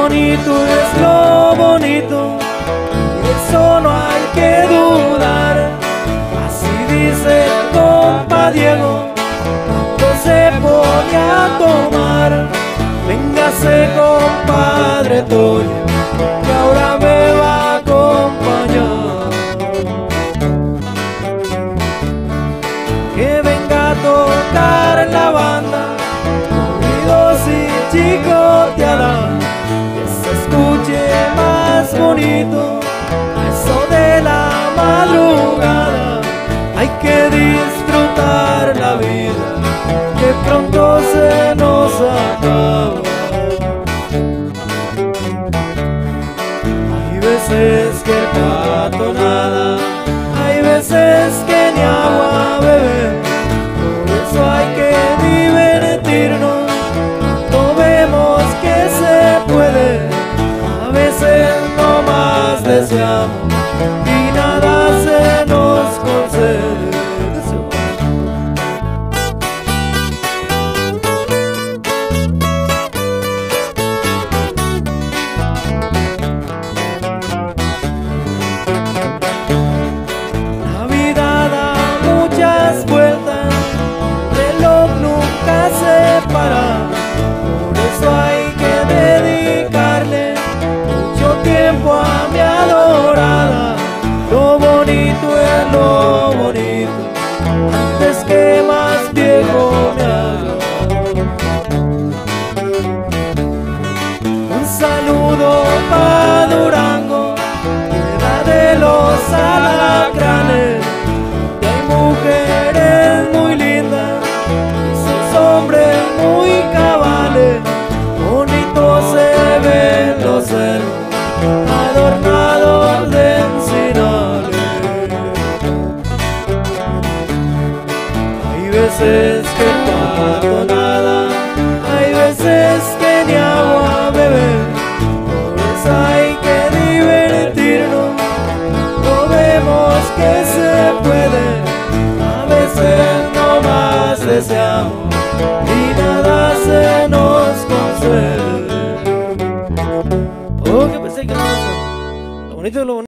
bonito es lo bonito, y eso no hay que dudar. Así dice el compa Diego cuando se pone a tomar. Véngase compadre Toño, que ahora me va a acompañar. Que venga a tocar la banda, corridos y chicoteada, que se escuche más bonito a eso de la madrugada. Hay que disfrutar la vida, que pronto se nos acaba. Hay veces que el pato nada, hay veces que ni agua bebe. Por eso hay que divertirnos cuando vemos que se puede. A veces no más deseamos y nada se nos concede. Por eso hay que dedicarle mucho tiempo a mi adorada. Lo bonito es lo bonito, antes que más viejo me haga. Un saludo pa' Durango, tierra de los alacranes, donde hay mujeres muy lindas, hombres muy cabales, bonitos se ven los cerros adornados de encinares. Hay veces que el pato nada, hay veces que ni agua bebe. Por eso hay que divertirnos, no vemos que se puede. A veces no más deseamos y nada se nos concede. Oh, que pensé que no. Lo bonito es lo bonito.